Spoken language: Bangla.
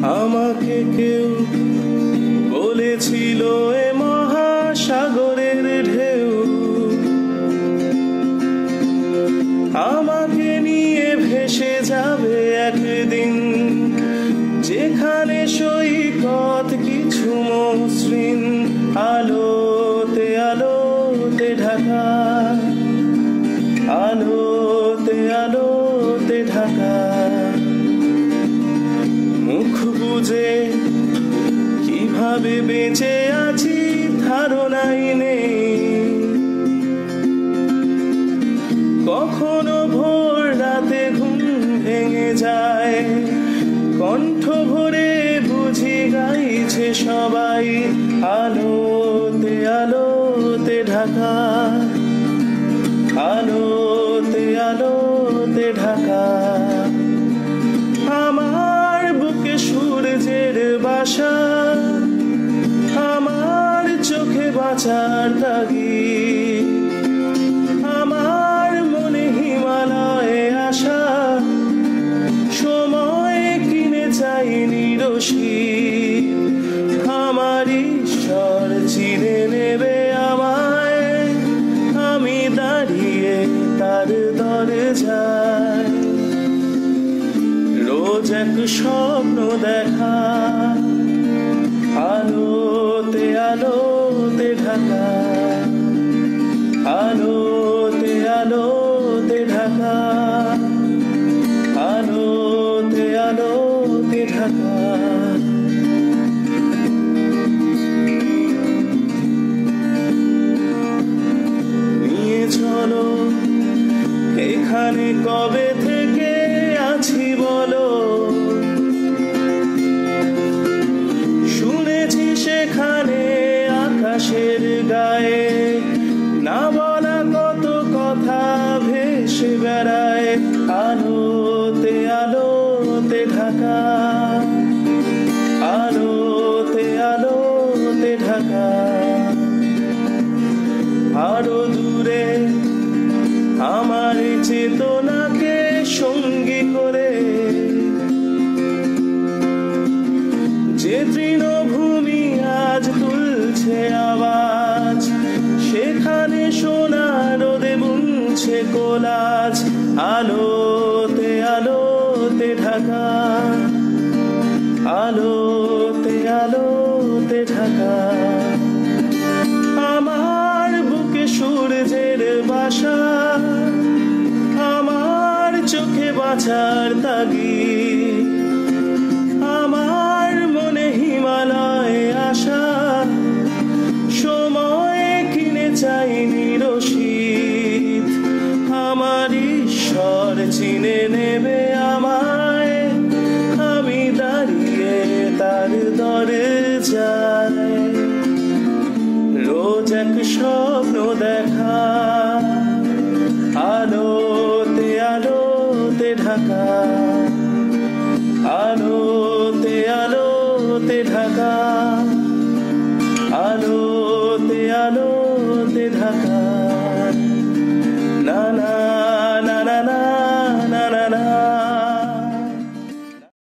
আমাকে কেউ বলেছিল এ মহাসাগরের ঢেউ আমাকে নিয়ে ভেসে যাবে একদিন, যেখানে সৈকত কিছু মসৃণ আলোতে আলোতে ঢাকা, আলোতে আলোতে ঢাকা। মুখ বুজে কিভাবে বেঁচে আছি ধারণাই নেই, কখনো ভোর রাতে ঘুম ভেঙে যায়, কণ্ঠ ভরে বুঝি গাইছে সবাই আলোতে আলোতে ঢাকা, আলোতে আলোতে ঢাকা। আমার বুকে সূর্যের বাসা, আমার চোখে বাঁচার তাগিদ, আমার মনে হিমালয়ে আসা, সময় কিনে চাইনি রশিদ। আমার ঈশ্বর চিনে নেবে আমায়, আমি দাঁড়িয়ে তার দরজায়। রোজ এক স্বপ্ন দেখা, আলোতে আলোতে ঢাকা, আলোতে আলোতে ঢাকা, আলোতে আলোতে ঢাকা। নিয়ে চলো এখানে কবে থেকে আছি বলো, শুনেছি সেখানে আকাশের গায়ে না বলা কত কথা ভেসে বেড়ায়, আলোতে আলোতে ঢাকা, আলোতে আলোতে ঢাকা। আরো দূরে আমার চেতনাকে সঙ্গী করে যে তৃণভূমি আজ তুলছে আওয়াজ, সেখানে সোনা রোদে বুনছে কোলাজ, আলোতে আলোতে ঢাকা, আলোতে আলোতে ঢাকা। আমার বুকে সূর্যের বাসা, আমার চোখে বাঁচার তাগিদ, আমার মনে হিমালয়ে আসা, সময় কিনে চাইনি রশিদ। আমার ঈশ্বর চিনে নেবে আমায়, আমি দাঁড়িয়ে তার দরজায়। রোজ এক স্বপ্ন দেখা, আলোতে আলোতে ঢাকা, আলোতে আলোতে ঢাকা, আলোতে আলোতে ঢাকা। না না